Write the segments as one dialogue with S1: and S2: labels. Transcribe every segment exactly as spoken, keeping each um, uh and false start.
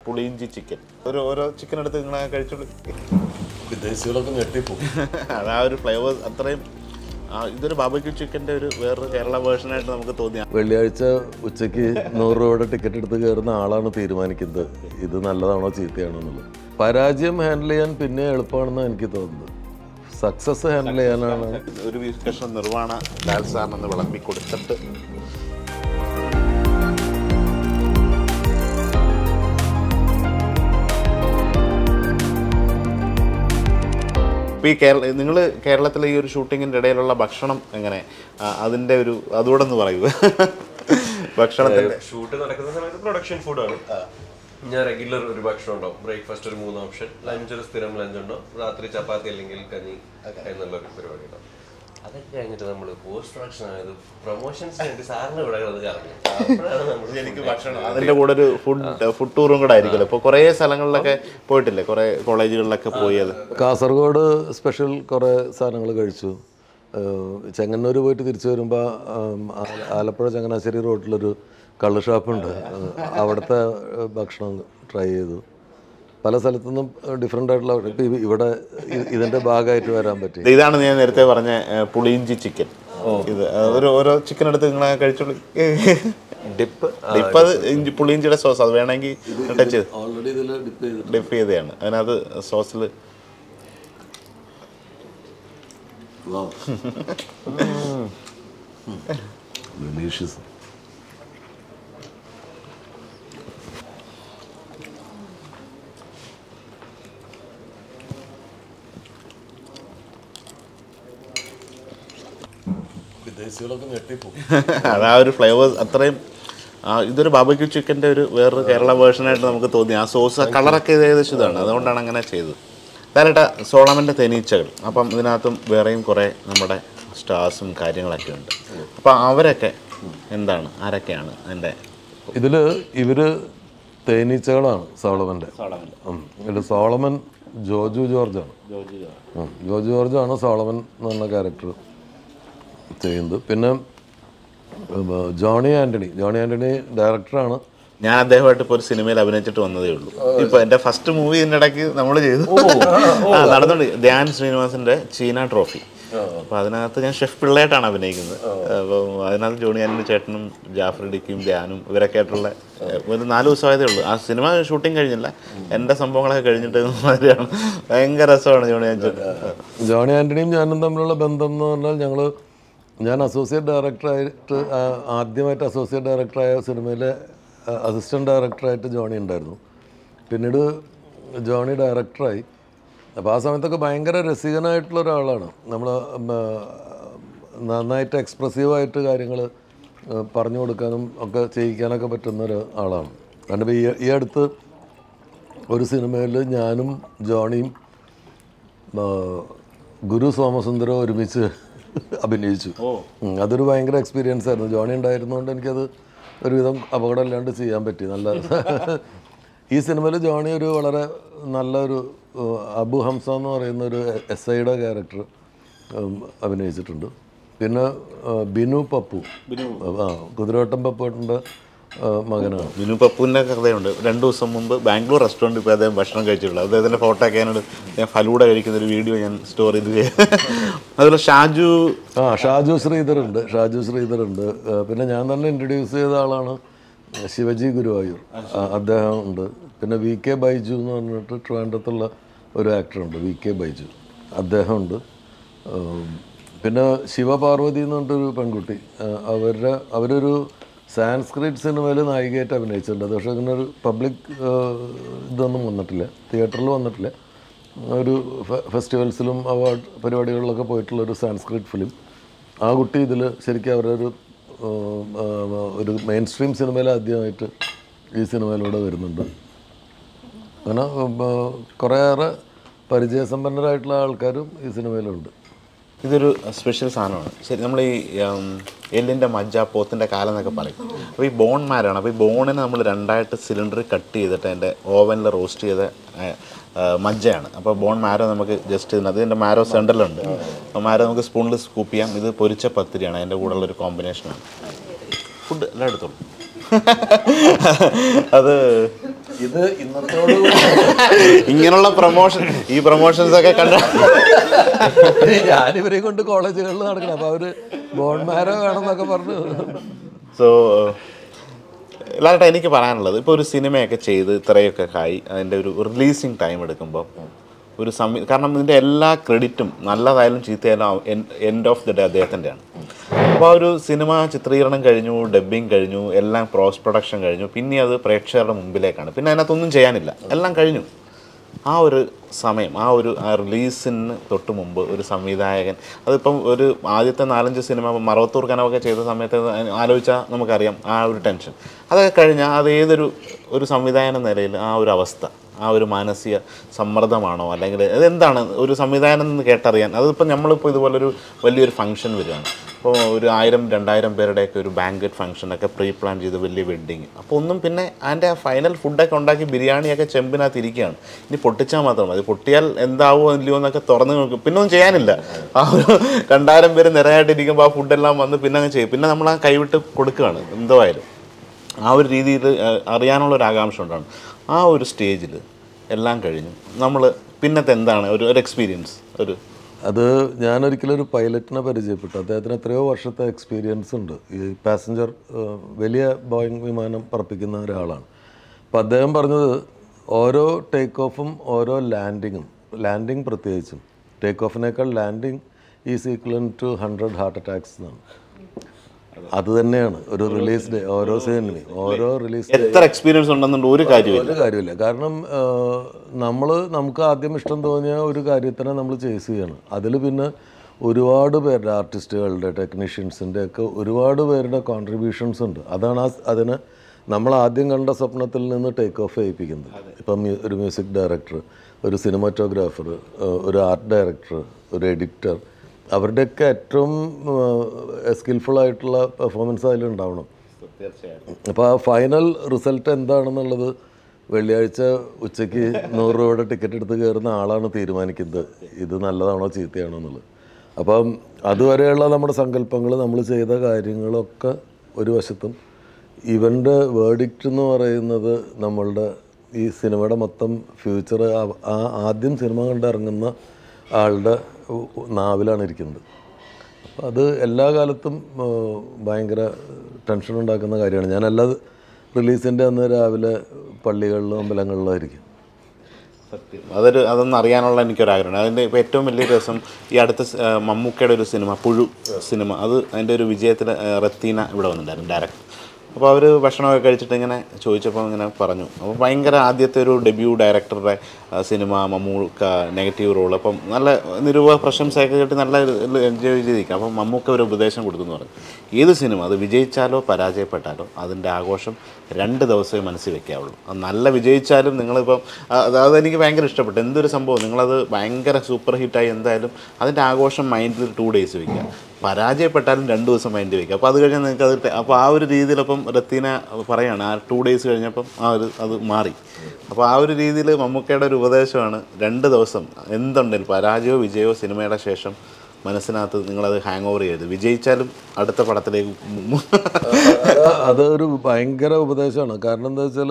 S1: പുളിയിഞ്ചി chicken. ഒരു ഓരോ chicken എടുത്ത് നിങ്ങൾ കഴിച്ചോളൂ.
S2: വിദേശികളൊക്കെ ഞെട്ടിപ്പോകും.
S1: അത് ആ ഒരു ഫ്ലേവർ അത്രയും. ഇതൊരു ബാർബിക്യൂ ചിക്കൻ്റെ ഒരു വേറൊരു കേരള വേർഷനായിട്ട് നമുക്ക് തോന്നിയ.
S2: വെള്ളിയാഴ്ച ഉച്ചയ്ക്ക് നൂറ് രൂപയുടെ ടിക്കറ്റ് എടുത്ത് കയറുന്ന ആളാണ് തീരുമാനിക്കുന്നത് ഇത് നല്ലതാണോ ചീത്തയാണോ എന്നുള്ളത്. പരാജയം ഹാൻഡിൽ ചെയ്യാൻ പിന്നെ എളുപ്പമാണെന്നാണ് എനിക്ക് തോന്നുന്നത്. സക്സസ് ഹാൻഡിൽ ചെയ്യാനാണ്.
S1: ഒരു കഷ്ണം നിർവ്വാണ ലാൽ സാറിനൊന്ന് വിളമ്പി കൊടുത്തിട്ട് ഇപ്പോൾ ഈ കേരള നിങ്ങൾ കേരളത്തിലെ ഈ ഒരു ഷൂട്ടിങ്ങിൻ്റെ ഇടയിലുള്ള ഭക്ഷണം എങ്ങനെ, അതിൻ്റെ ഒരു അതുകൂടെ ഒന്ന് പറയൂ. ഭക്ഷണത്തിൻ്റെ
S3: ഷൂട്ട് നടക്കുന്ന സമയത്ത് പ്രൊഡക്ഷൻ ഫുഡാണ്. ഞാൻ റെഗുലർ ഒരു ഭക്ഷണം ഉണ്ടാവും. ബ്രേക്ക്ഫാസ്റ്റ് ഒരു മൂന്ന് ഓപ്ഷൻ, ലഞ്ച് ഒരു സ്ഥിരം ലഞ്ച് ഉണ്ടാവും, രാത്രി ചപ്പാത്തി അല്ലെങ്കിൽ കഞ്ഞി എന്നുള്ളൊരു പരിപാടി ഉണ്ടാവും. അതൊക്കെ കഴിഞ്ഞിട്ട് നമ്മൾ പോസ്റ്റ് പ്രൊഡക്ഷൻ ആയത് പ്രൊമോഷൻസ് വേണ്ടി സാറിന് ഇവിടെ കറങ്ങി
S1: എനിക്ക് ഭക്ഷണം അതിൻ്റെ കൂടെ ഒരു ഫുഡ് ഫുഡ് ടൂറും കൂടെ ആയിരിക്കുമല്ലോ. ഇപ്പോൾ കുറേ സ്ഥലങ്ങളിലൊക്കെ പോയിട്ടില്ലേ, കുറേ കോളേജുകളിലൊക്കെ പോയത്.
S2: കാസർഗോഡ് സ്പെഷ്യൽ കുറേ സാധനങ്ങൾ കഴിച്ചു. ചെങ്ങന്നൂർ പോയിട്ട് തിരിച്ചു വരുമ്പോൾ ആലപ്പുഴ ചങ്ങനാശ്ശേരി റോഡിലൊരു കള്ള് ഷാപ്പുണ്ട്, അവിടുത്തെ ഭക്ഷണം ട്രൈ ചെയ്തു. പല സ്ഥലത്തുനിന്നും ഡിഫറെൻ്റ് ആയിട്ടുള്ള ഇപ്പം ഇവിടെ ഇതിൻ്റെ ഭാഗമായിട്ട് വരാൻ പറ്റി.
S1: ഇതാണ് ഞാൻ നേരത്തെ പറഞ്ഞ പുളിയിഞ്ചി ചിക്കൻ. ഇത് ഒരു ഓരോ ചിക്കൻ എടുത്ത് നിങ്ങൾ കഴിച്ചോളൂ. ഡിപ്പ് ഡിപ്പ് അത് ഇഞ്ചി പുളിയിഞ്ചിയുടെ സോസ്, അത് വേണമെങ്കിൽ ടച്ച് ചെയ്ത്
S2: ഓൾറെഡി ഇതിൽ ഡിപ്പ് ചെയ്ത്
S1: ഡിപ്പ് ചെയ്തതാണ്. അതിനകത്ത് സോസിൽ
S2: ഡെലീഷ്യസ്. വിദേശികളൊക്കെ ഞെട്ടിപ്പോകും.
S1: അത് ആ ഒരു ഫ്ലേവർ അത്രയും. ഇതൊരു ബാർബിക്യൂ ചിക്കൻ്റെ ഒരു വേറൊരു കേരള വേർഷനായിട്ട് നമുക്ക് തോന്നി. ആ സോസ് ആ കളറൊക്കെ ഏകദേശം ഇതാണ്, അതുകൊണ്ടാണ് അങ്ങനെ ചെയ്തത്. ധാരാട്ട സോളമൻ്റെ തേനീച്ചകൾ. അപ്പം ഇതിനകത്തും വേറെയും കുറേ നമ്മുടെ സ്റ്റാർസും കാര്യങ്ങളൊക്കെ ഉണ്ട്. അപ്പം അവരൊക്കെ എന്താണ്, ആരൊക്കെയാണ് അതിൻ്റെ
S2: ഇതിൽ? ഇവർ തേനീച്ചകളാണ് സോളമൻ്റെ. ഇതിൽ സോളമൻ ജോജു ജോർജാണ്. ജോജു ജോർജാണ് സോളമൻ എന്ന് പറഞ്ഞ ക്യാരക്ടർ ചെയ്യുന്നത്. പിന്നെ ജോണി ആൻ്റണി ജോണി ആൻ്റണി ഡയറക്ടറാണ്.
S1: ഞാൻ അദ്ദേഹമായിട്ട് ഇപ്പോൾ ഒരു സിനിമയിൽ അഭിനയിച്ചിട്ട് വന്നതേ ഉള്ളൂ. ഇപ്പോൾ എൻ്റെ ഫസ്റ്റ് മൂവി ഇതിൻ്റെ ഇടയ്ക്ക് നമ്മൾ ചെയ്തു നടന്നുണ്ട്. ധ്യാൻ ശ്രീനിവാസിൻ്റെ ചീന ട്രോഫി. അപ്പോൾ അതിനകത്ത് ഞാൻ ഷെഫ് പിള്ളയായിട്ടാണ് അഭിനയിക്കുന്നത്. അപ്പോൾ അതിനകത്ത് ജോണി ആൻ്റണി ചേട്ടനും ജാഫ്രിഡിക്കും ധ്യാനും ഇവരൊക്കെ ആയിട്ടുള്ള ഒരു നാല് ദിവസമായതേ ഉള്ളൂ. ആ സിനിമ ഷൂട്ടിങ് കഴിഞ്ഞില്ല, എൻ്റെ സംഭവങ്ങളൊക്കെ കഴിഞ്ഞിട്ട് മാതിരിയാണ്. ഭയങ്കര രസമാണ് ജോണി ആൻ്റണി.
S2: ജോണി ആൻ്റണിയും ഞാനും തമ്മിലുള്ള ബന്ധം എന്ന് പറഞ്ഞാൽ, ഞങ്ങൾ ഞാൻ അസോസിയേറ്റ് ഡയറക്ടറായിട്ട് ആദ്യമായിട്ട് അസോസിയേറ്റ് ഡയറക്ടറായ സിനിമയിലെ അസിസ്റ്റൻറ്റ് ഡയറക്ടറായിട്ട് ജോണി ഉണ്ടായിരുന്നു. പിന്നീട് ജോണി ഡയറക്ടറായി. അപ്പോൾ ആ സമയത്തൊക്കെ ഭയങ്കര രസികനായിട്ടുള്ള ഒരാളാണ്. നമ്മൾ നന്നായിട്ട് എക്സ്പ്രസീവായിട്ട് കാര്യങ്ങൾ പറഞ്ഞു കൊടുക്കാനും ഒക്കെ ചെയ്യിക്കാനൊക്കെ പറ്റുന്ന ഒരു ആളാണ്. കാരണം ഈ ഈ അടുത്ത് ഒരു സിനിമയിൽ ഞാനും ജോണിയും ഗുരു സോമസുന്ദരവും ഒരുമിച്ച് അഭിനയിച്ചു. അതൊരു ഭയങ്കര എക്സ്പീരിയൻസ് ആയിരുന്നു. ജോണി ഉണ്ടായിരുന്നുകൊണ്ട് എനിക്കത് ഒരുവിധം അപകടമില്ലാണ്ട് ചെയ്യാൻ പറ്റി. നല്ല ഈ സിനിമയിൽ ജോണി ഒരു വളരെ നല്ലൊരു അബു ഹംസ എന്ന് പറയുന്ന ഒരു എസ് ഐയുടെ ക്യാരക്ടർ അഭിനയിച്ചിട്ടുണ്ട്. പിന്നെ ബിനു പപ്പു, ആ കുതിരവട്ടം പപ്പുവിൻ്റെ മകനാണ്.
S1: ബിനു പപ്പുവിൻ്റെ കഥയുണ്ട്. രണ്ട് ദിവസം മുമ്പ് ബാംഗ്ലൂർ റെസ്റ്റോറൻറ്റിൽ ഇപ്പോൾ അദ്ദേഹം ഭക്ഷണം കഴിച്ചിട്ടുള്ളത്. അദ്ദേഹത്തിൻ്റെ ഫോട്ടോ ഒക്കെ ഞാനോട് ഞാൻ ഫലൂഡ കഴിക്കുന്ന ഒരു വീഡിയോ ഞാൻ സ്റ്റോർ ചെയ്ത് ചെയ്യാം. അതുപോലെ ഷാജു
S2: ആ ഷാജു ശ്രീധർ ഉണ്ട് ഷാജു ശ്രീധർ ഉണ്ട് പിന്നെ ഞാൻ തന്നെ ഇൻട്രൊഡ്യൂസ് ചെയ്ത ആളാണ് ശിവജി ഗുരുവായൂർ, അദ്ദേഹം ഉണ്ട്. പിന്നെ വി കെ ബൈജു എന്ന് പറഞ്ഞിട്ട് ട്രിവാൻഡ്രത്തുള്ള ഒരു ആക്ടറുണ്ട്, വി കെ ബൈജു, അദ്ദേഹമുണ്ട്. പിന്നെ ശിവപാർവതി എന്ന് പറഞ്ഞിട്ടൊരു പെൺകുട്ടി, അവരുടെ അവരൊരു സാൻസ്ക്രിറ്റ് സിനിമയിൽ നായികയായിട്ട് അഭിനയിച്ചിട്ടുണ്ട്. അത് പക്ഷേ ഇങ്ങനെ ഒരു പബ്ലിക് ഇതൊന്നും വന്നിട്ടില്ല, തിയേറ്ററിൽ വന്നിട്ടില്ല. ഒരു ഫെസ്റ്റിവൽസിലും അവാർഡ് പരിപാടികളിലൊക്കെ പോയിട്ടുള്ളൊരു സാൻസ്ക്രിറ്റ് ഫിലിം. ആ കുട്ടി ഇതിൽ ശരിക്കും അവരുടെ ഒരു ഒരു മെയിൻ സ്ട്രീം സിനിമയിൽ ആദ്യമായിട്ട് ഈ സിനിമയിലൂടെ വരുന്നുണ്ട്. അങ്ങനെ കുറേയേറെ പരിചയസമ്പന്നരായിട്ടുള്ള ആൾക്കാരും ഈ സിനിമയിലുണ്ട്.
S1: ഇതൊരു സ്പെഷ്യൽ സാധനമാണ്. ശരി, നമ്മൾ ഈ എല്ലിൻ്റെ മജ്ജ, പോത്തിൻ്റെ കാലം എന്നൊക്കെ പറയും. അപ്പോൾ ഈ ബോൺ മാരാണ്. അപ്പോൾ ഈ ബോണിനെ നമ്മൾ രണ്ടായിട്ട് സിലിണ്ടറിൽ കട്ട് ചെയ്തിട്ട് അതിൻ്റെ ഓവനിൽ റോസ്റ്റ് ചെയ്ത മജ്ജയാണ്. അപ്പോൾ ബോൺ മാരോ നമുക്ക് ജസ്റ്റ് ഇതിനകത്ത് ഇതിൻ്റെ മാരോ സെൻറ്ററിലുണ്ട്. അപ്പോൾ മാരോ നമുക്ക് സ്പൂണിൽ സ്കൂപ്പ് ചെയ്യാം. ഇത് പൊരിച്ച പത്തിരിയാണ്, അതിൻ്റെ കൂടെയുള്ളൊരു കോമ്പിനേഷനാണ്. ഫുഡ് എല്ലാം എടുത്തോളൂ. അത്
S2: ഇത് ഇന്നത്തോട്
S1: ഇങ്ങനെയുള്ള പ്രൊമോഷൻ ഈ പ്രൊമോഷൻസ് ഒക്കെ കണ്ട
S2: ഞാനിവരെ കൊണ്ട് കോളേജുകളിൽ നടക്കണം. അപ്പോൾ അവർ ബോൺമാരോ വേണമെന്നൊക്കെ പറഞ്ഞു.
S1: സോ എല്ലാവരുടെ എനിക്ക് പറയാനുള്ളത്, ഇപ്പോൾ ഒരു സിനിമയൊക്കെ ചെയ്ത് ഇത്രയൊക്കെ ആയി അതിൻ്റെ ഒരു റിലീസിങ് ടൈം എടുക്കുമ്പോൾ ഒരു സമയ കാരണം ഇതിൻ്റെ എല്ലാ ക്രെഡിറ്റും നല്ലതായാലും ചീത്തയായാലും എൻഡ് ഓഫ് ദി ഡേ അദ്ദേഹത്തിൻ്റെയാണ്. അപ്പോൾ ആ ഒരു സിനിമ ചിത്രീകരണം കഴിഞ്ഞു, ഡബ്ബിങ് കഴിഞ്ഞു, എല്ലാം പോസ്റ്റ് പ്രൊഡക്ഷൻ കഴിഞ്ഞു, പിന്നെ അത് പ്രേക്ഷകരുടെ മുമ്പിലേക്കാണ്. പിന്നെ അതിനകത്തൊന്നും ചെയ്യാനില്ല, എല്ലാം കഴിഞ്ഞു. ആ ഒരു സമയം, ആ ഒരു ആ റിലീസിന് തൊട്ട് മുമ്പ് ഒരു സംവിധായകൻ, അതിപ്പം ഒരു ആദ്യത്തെ നാലഞ്ച് സിനിമ മറവത്തൂർ കനവൊക്കെ ചെയ്ത സമയത്ത് ആലോചിച്ചാൽ നമുക്കറിയാം ആ ഒരു ടെൻഷൻ. അതൊക്കെ കഴിഞ്ഞാൽ അത് ഏതൊരു ഒരു സംവിധായകൻ എന്ന നിലയിൽ ആ ഒരു അവസ്ഥ, ആ ഒരു മാനസിക സമ്മർദ്ദമാണോ അല്ലെങ്കിൽ അതെന്താണ് ഒരു സംവിധാനം എന്ന് കേട്ടറിയാൻ. അതിപ്പോൾ നമ്മളിപ്പോൾ ഇതുപോലൊരു വലിയൊരു ഫംഗ്ഷൻ വരികയാണ്, അപ്പോൾ ഒരു ആയിരം രണ്ടായിരം പേരുടെയൊക്കെ ഒരു ബാങ്കറ്റ് ഫംഗ്ഷനൊക്കെ പ്രീ പ്ലാൻ ചെയ്ത് വലിയ വെഡ്ഡിങ്, അപ്പോൾ ഒന്നും പിന്നെ അതിൻ്റെ ആ ഫൈനൽ ഫുഡൊക്കെ ഉണ്ടാക്കി ബിരിയാണിയൊക്കെ ചെമ്പിനകത്ത് ഇരിക്കുകയാണ്. ഇനി പൊട്ടിച്ചാൽ മാത്രം മതി, പൊട്ടിയാൽ എന്താവോ ഇല്ലയോ എന്നൊക്കെ തുറന്ന് നോക്കും, പിന്നെ ഒന്നും ചെയ്യാനില്ല. ആ ഒരു രണ്ടായിരം പേര് നിരയായിട്ടിരിക്കുമ്പോൾ ആ ഫുഡെല്ലാം വന്ന് പിന്നെ അങ്ങ് ചെയ്യും, പിന്നെ നമ്മൾ ആ കൈവിട്ട് കൊടുക്കുകയാണ് എന്തോ ആയാലും. ആ ഒരു രീതിയിൽ അറിയാനുള്ളൊരു ആകാംക്ഷ ഉണ്ടാണ്. ആ ഒരു സ്റ്റേജിൽ എല്ലാം കഴിഞ്ഞു, നമ്മൾ പിന്നത്തെ എന്താണ് ഒരു ഒരു എക്സ്പീരിയൻസ്? ഒരു
S2: അത് ഞാനൊരിക്കലും ഒരു പൈലറ്റിനെ പരിചയപ്പെട്ടു. അദ്ദേഹത്തിന് എത്രയോ വർഷത്തെ എക്സ്പീരിയൻസ് ഉണ്ട്. ഈ പാസഞ്ചർ വലിയ ബോയിങ് വിമാനം പറപ്പിക്കുന്ന ഒരാളാണ്. അപ്പോൾ അദ്ദേഹം പറഞ്ഞത് ഓരോ ടേക്ക് ഓഫും ഓരോ ലാൻഡിങ്ങും, ലാൻഡിങ് പ്രത്യേകിച്ചും ടേക്ക് ഓഫിനേക്കാൾ landing is equal to hundred heart attacks എന്നാണ്. അത് തന്നെയാണ് ഒരു റിലീസ് ഡേ, ഓരോ സിനിമയും ഓരോ റിലീസ് ഡേ.
S1: എത്ര എക്സ്പീരിയൻസ് ഉണ്ടെന്നുണ്ട് ഒരു കാര്യമില്ല
S2: ഒരു കാര്യമില്ല. കാരണം നമ്മൾ നമുക്ക് ആദ്യം ഇഷ്ടം തോന്നിയ ഒരു കാര്യത്തിനെ നമ്മൾ ചേസ് ചെയ്യണം. അതിൽ പിന്നെ ഒരുപാട് പേരുടെ ആർട്ടിസ്റ്റുകളുടെ ടെക്നീഷ്യൻസിൻ്റെ ഒക്കെ ഒരുപാട് പേരുടെ കോൺട്രിബ്യൂഷൻസ് ഉണ്ട്. അതാണ് ആ അതിന് നമ്മൾ ആദ്യം കണ്ട സ്വപ്നത്തിൽ നിന്ന് ടേക്ക് ഓഫ് ചെയ്യിപ്പിക്കുന്നത്. ഇപ്പം ഒരു മ്യൂസിക് ഡയറക്ടർ, ഒരു സിനിമാറ്റോഗ്രാഫർ, ഒരു ആർട്ട് ഡയറക്ടർ, ഒരു എഡിറ്റർ, അവരുടെയൊക്കെ ഏറ്റവും സ്കിൽഫുള്ളായിട്ടുള്ള പെർഫോമൻസ് അതിലുണ്ടാവണം. അപ്പോൾ ആ ഫൈനൽ റിസൾട്ട് എന്താണെന്നുള്ളത് വെള്ളിയാഴ്ച ഉച്ചയ്ക്ക് നൂറ് രൂപയുടെ ടിക്കറ്റ് എടുത്ത് കയറുന്ന ആളാണ് തീരുമാനിക്കുന്നത് ഇത് നല്ലതാണോ ചീത്തയാണോ എന്നുള്ളത്. അപ്പം അതുവരെയുള്ള നമ്മുടെ സങ്കല്പങ്ങൾ, നമ്മൾ ചെയ്ത കാര്യങ്ങളൊക്കെ ഒരു വശത്തും ഇവൻ്റെ വേർഡിക്റ്റ് എന്ന് പറയുന്നത് നമ്മളുടെ ഈ സിനിമയുടെ മൊത്തം ഫ്യൂച്ചർ ആ ആദ്യം സിനിമ കണ്ടിറങ്ങുന്ന ആളുടെ നാവിലാണ് ഇരിക്കുന്നത്. അപ്പോൾ അത് എല്ലാ കാലത്തും ഭയങ്കര ടെൻഷൻ ഉണ്ടാക്കുന്ന കാര്യമാണ്. ഞാൻ എല്ലാ റിലീസിൻ്റെ അന്ന് രാവിലെ പള്ളികളിലും അമ്പലങ്ങളിലും ആയിരിക്കും.
S1: സത്യം, അതൊരു അതൊന്നും അറിയാനുള്ള എനിക്കൊരാഗ്രഹമാണ്. അതിൻ്റെ ഇപ്പോൾ ഏറ്റവും വലിയ രസം ഈ അടുത്ത മമ്മൂക്കയുടെ ഒരു സിനിമ പുഴു സിനിമ, അത് അതിൻ്റെ ഒരു വിജയത്തിൽ റത്തീന ഇവിടെ വന്നിട്ടുണ്ടായിരുന്നു ഡയറക്ടർ. അപ്പോൾ അവർ ഭക്ഷണമൊക്കെ കഴിച്ചിട്ട് ഇങ്ങനെ ചോദിച്ചപ്പോൾ ഇങ്ങനെ പറഞ്ഞു. അപ്പോൾ ഭയങ്കര ആദ്യത്തെ ഒരു ഡെബ്യൂ ഡയറക്ടറുടെ സിനിമ, മമ്മൂക്ക നെഗറ്റീവ് റോൾ, അപ്പം നല്ല നിരൂപ പ്രശംസയൊക്കെ കേട്ട് നല്ല എൻജോയ് ചെയ്തിരിക്കാം. അപ്പം മമ്മൂക്ക ഒരു ഉപദേശം കൊടുത്തെന്ന് പറഞ്ഞു, ഏത് സിനിമ അത് വിജയിച്ചാലോ പരാജയപ്പെട്ടാലോ അതിൻ്റെ ആഘോഷം രണ്ട് ദിവസമേ മനസ്സിൽ വെക്കാവുള്ളൂ. അത് നല്ല വിജയിച്ചാലും നിങ്ങളിപ്പം അതായത് എനിക്ക് ഭയങ്കര ഇഷ്ടപ്പെട്ടു. എന്തൊരു സംഭവം, നിങ്ങളത് ഭയങ്കര സൂപ്പർ ഹിറ്റായി എന്തായാലും അതിൻ്റെ ആഘോഷം മൈൻഡിൽ ടു ഡേയ്സ് വയ്ക്കുക, പരാജയപ്പെട്ടാലും രണ്ട് ദിവസം മൈൻഡ് വയ്ക്കുക. അപ്പോൾ അത് കഴിഞ്ഞാൽ നിങ്ങൾക്ക് അത് അപ്പോൾ ആ ഒരു രീതിയിലപ്പം റത്തീന പറയാണ് ആ ടു ഡേയ്സ് കഴിഞ്ഞപ്പം ആ ഒരു അത് മാറി. അപ്പോൾ ആ ഒരു രീതിയിൽ മമ്മൂക്കയുടെ ഒരു ഉപദേശമാണ് രണ്ട് ദിവസം എന്തുണ്ടെങ്കിലും പരാജയമോ വിജയമോ സിനിമയുടെ ശേഷം മനസ്സിനകത്ത് നിങ്ങളത് ഹാങ് ഓവർ ചെയ്യരുത്, വിജയിച്ചാലും അടുത്ത പടത്തിലേക്ക്.
S2: അതൊരു ഭയങ്കര ഉപദേശമാണ്. കാരണം എന്താ വെച്ചാൽ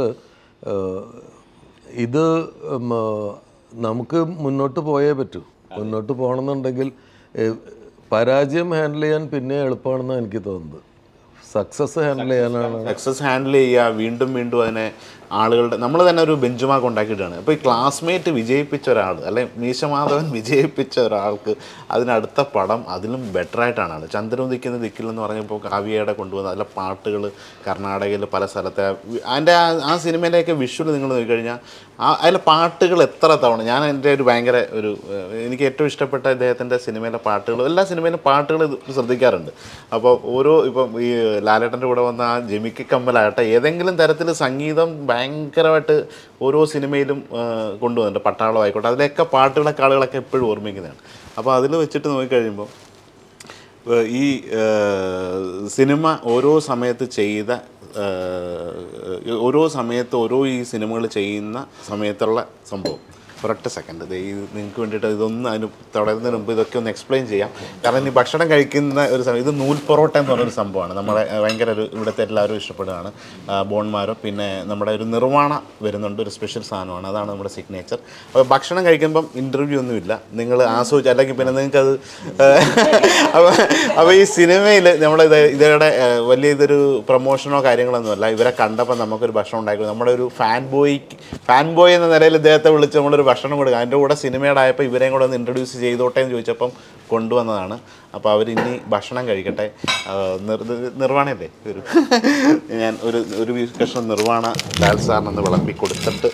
S2: ഇത് നമുക്ക് മുന്നോട്ട് പോയേ പറ്റൂ. മുന്നോട്ട് പോകണമെന്നുണ്ടെങ്കിൽ പരാജയം ഹാൻഡിൽ ചെയ്യാൻ പിന്നെ എളുപ്പമാണെന്നാണ് എനിക്ക് തോന്നുന്നത്. സക്സസ് ഹാൻഡിൽ ചെയ്യാനാണ്.
S1: സക്സസ് ഹാൻഡിൽ ചെയ്യുക, വീണ്ടും വീണ്ടും അതിനെ ആളുകളുടെ നമ്മൾ തന്നെ ഒരു ബെഞ്ച് മാർക്ക് ഉണ്ടാക്കിയിട്ടാണ്. ഇപ്പോൾ ഈ ക്ലാസ്മേറ്റ് വിജയിപ്പിച്ച ഒരാൾ അല്ലെ മീശമാധവൻ വിജയിപ്പിച്ച ഒരാൾക്ക് അതിനടുത്ത പടം അതിലും ബെറ്ററായിട്ടാണ്. ചന്ദ്രൻ ഉദിക്കുന്ന ദിക്കിൽ എന്ന് പറഞ്ഞപ്പോൾ കാവ്യയുടെ കൊണ്ടുവന്ന അതിലെ പാട്ടുകൾ കർണാടകയിൽ പല സ്ഥലത്തെ അതിൻ്റെ ആ സിനിമയിലേക്ക് വിഷ്വൽ നിങ്ങൾ നോക്കിക്കഴിഞ്ഞാൽ ആ അതിലെ പാട്ടുകൾ എത്ര തവണ ഞാൻ എൻ്റെ ഒരു ഭയങ്കര ഒരു എനിക്ക് ഏറ്റവും ഇഷ്ടപ്പെട്ട ഇദ്ദേഹത്തിൻ്റെ സിനിമയിലെ പാട്ടുകൾ, എല്ലാ സിനിമയിലും പാട്ടുകൾ ശ്രദ്ധിക്കാറുണ്ട്. അപ്പോൾ ഓരോ ഇപ്പം ഈ ലാലേട്ടൻ്റെ കൂടെ വന്ന ആ ജമിക്ക് കമ്മലാകട്ടെ ഏതെങ്കിലും തരത്തിൽ സംഗീതം ഭയങ്കരമായിട്ട് ഓരോ സിനിമയിലും കൊണ്ടുവന്നിട്ടുണ്ട്. പട്ടാളം ആയിക്കോട്ടെ, അതിലൊക്കെ പാട്ടുകളൊക്കെ ആളുകളൊക്കെ എപ്പോഴും ഓർമ്മിക്കുന്നതാണ്. അപ്പോൾ അതിൽ വെച്ചിട്ട് നോക്കിക്കഴിയുമ്പോൾ ഈ സിനിമ ഓരോ സമയത്ത് ചെയ്ത ഓരോ സമയത്ത് ഓരോ ഈ സിനിമകൾ ചെയ്യുന്ന സമയത്തുള്ള സംഭവം ഒരൊറ്റ സെക്കൻഡ് ഇത് ഈ നിങ്ങൾക്ക് വേണ്ടിയിട്ട് ഇതൊന്നും അതിന് തുടരുന്നതിന് മുമ്പ് ഇതൊക്കെ ഒന്ന് എക്സ്പ്ലെയിൻ ചെയ്യാം. കാരണം ഈ ഭക്ഷണം കഴിക്കുന്ന ഒരു സമയം ഇത് നൂൽ പൊറോട്ട എന്ന് പറഞ്ഞൊരു സംഭവമാണ്. നമ്മുടെ ഭയങ്കര ഒരു ഇവിടുത്തെ എല്ലാവരും ഇഷ്ടപ്പെടുകയാണ്. ബോൺമാരോ പിന്നെ നമ്മുടെ ഒരു നിർവ്വാണ വരുന്നുണ്ട്, ഒരു സ്പെഷ്യൽ സാധനമാണ്, അതാണ് നമ്മുടെ സിഗ്നേച്ചർ. അപ്പോൾ ഭക്ഷണം കഴിക്കുമ്പം ഇൻ്റർവ്യൂ ഒന്നുമില്ല, നിങ്ങൾ ആസ്വദിച്ച് അല്ലെങ്കിൽ പിന്നെ നിങ്ങൾക്കത് അപ്പോൾ അപ്പോൾ ഈ സിനിമയിൽ നമ്മളിത് ഇതയുടെ വലിയ ഇതൊരു പ്രൊമോഷനോ കാര്യങ്ങളൊന്നുമല്ല. ഇവരെ കണ്ടപ്പോൾ നമുക്കൊരു ഭക്ഷണം ഉണ്ടാക്കി നമ്മുടെ ഒരു ഫാൻ ബോയ് ഫാൻ ബോയ് എന്ന നിലയിൽ ഇദ്ദേഹത്തെ വിളിച്ച് നമ്മളൊരു ഭക്ഷണം കൊടുക്കുക. അതിൻ്റെ കൂടെ സിനിമയുടെ ആയപ്പോൾ ഇവരെയും കൂടെ ഒന്ന് ഇൻട്രൊഡ്യൂസ് ചെയ്തോട്ടെ എന്ന് ചോദിച്ചപ്പം കൊണ്ടുവന്നതാണ്. അപ്പോൾ അവരിനി ഭക്ഷണം കഴിക്കട്ടെ. നിർ നിർവ്വാണയല്ലേ ഒരു ഞാൻ ഒരു ഒരു കഷ്ണം നിർവ്വാണ ലാൽ സാറിനൊന്ന് വിളമ്പി കൊടുത്തിട്ട്.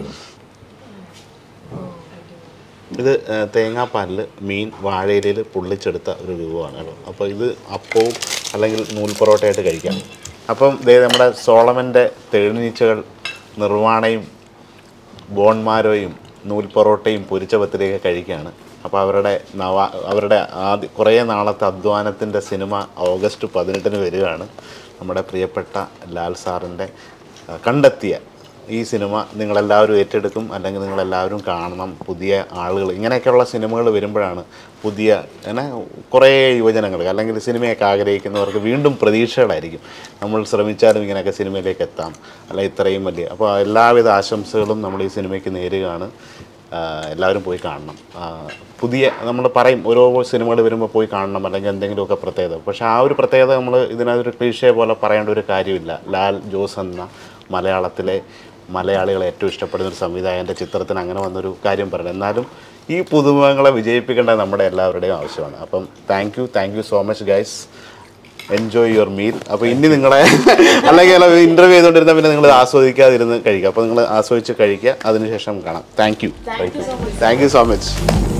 S1: ഇത് തേങ്ങാപ്പാലിൽ മീൻ വാഴയിലയിൽ പൊള്ളിച്ചെടുത്ത ഒരു രൂപമാണ് കേട്ടോ. അപ്പോൾ ഇത് അപ്പവും അല്ലെങ്കിൽ നൂൽ പൊറോട്ടയായിട്ട് കഴിക്കാം. അപ്പം ദേ നമ്മുടെ സോളമൻ്റെ തെളിനീച്ചകൾ നിർവ്വാണയും ബോൺമാരോയും നൂൽ പൊറോട്ടയും പൊരിച്ച പത്തിരിയൊക്കെ കഴിക്കുകയാണ്. അപ്പോൾ അവരുടെ നവ അവരുടെ ആദ്യ കുറേ നാളത്തെ അധ്വാനത്തിൻ്റെ സിനിമ ഓഗസ്റ്റ് പതിനെട്ടിന് വരികയാണ്. നമ്മുടെ പ്രിയപ്പെട്ട ലാൽ സാറിൻ്റെ കണ്ടെത്തിയ ഈ സിനിമ നിങ്ങളെല്ലാവരും ഏറ്റെടുക്കും, അല്ലെങ്കിൽ നിങ്ങളെല്ലാവരും കാണണം. പുതിയ ആളുകൾ ഇങ്ങനെയൊക്കെയുള്ള സിനിമകൾ വരുമ്പോഴാണ് പുതിയ അങ്ങനെ കുറേ യുവജനങ്ങൾ അല്ലെങ്കിൽ സിനിമയൊക്കെ ആഗ്രഹിക്കുന്നവർക്ക് വീണ്ടും പ്രതീക്ഷകളായിരിക്കും. നമ്മൾ ശ്രമിച്ചാലും ഇങ്ങനെയൊക്കെ സിനിമയിലേക്ക് എത്താം, അല്ല ഇത്രയും വലിയ. അപ്പോൾ എല്ലാവിധ ആശംസകളും നമ്മൾ ഈ സിനിമയ്ക്ക് നേരുകയാണ്. എല്ലാവരും പോയി കാണണം. പുതിയ നമ്മൾ പറയും ഓരോ സിനിമകൾ വരുമ്പോൾ പോയി കാണണം അല്ലെങ്കിൽ എന്തെങ്കിലുമൊക്കെ പ്രത്യേകത. പക്ഷേ ആ ഒരു പ്രത്യേകത നമ്മൾ ഇതിനകത്തൊരു ക്ലീഷേ പോലെ പറയേണ്ട ഒരു കാര്യമില്ല. ലാൽ ജോസ് എന്ന മലയാളത്തിലെ മലയാളികളെ ഏറ്റവും ഇഷ്ടപ്പെടുന്ന ഒരു സംവിധായകൻ്റെ ചിത്രത്തിന് അങ്ങനെ വന്നൊരു കാര്യം പറയണം. എന്നാലും ഈ പുതുമുഖങ്ങളെ വിജയിപ്പിക്കേണ്ടത് നമ്മുടെ എല്ലാവരുടെയും ആവശ്യമാണ്. അപ്പം thank you thank you so much guys. Enjoy your meal. അപ്പോൾ ഇനി നിങ്ങളെ അല്ലെങ്കിൽ ഇൻ്റർവ്യൂ ചെയ്തുകൊണ്ടിരുന്നാൽ പിന്നെ നിങ്ങൾ ആസ്വദിക്കാതിരുന്ന് കഴിക്കുക. അപ്പോൾ നിങ്ങൾ ആസ്വദിച്ച് കഴിക്കുക, അതിനുശേഷം കാണാം. Thank you thank you so much.